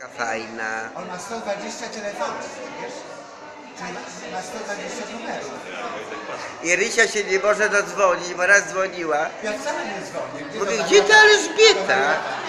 Fajna. On ma 120 telefonów, wiesz? Czyli ma 120 numerów. I Rysia się nie może dodzwonić, bo raz dzwoniła. Ja wcale nie dzwonię. Mówię, gdzie ta Elżbieta?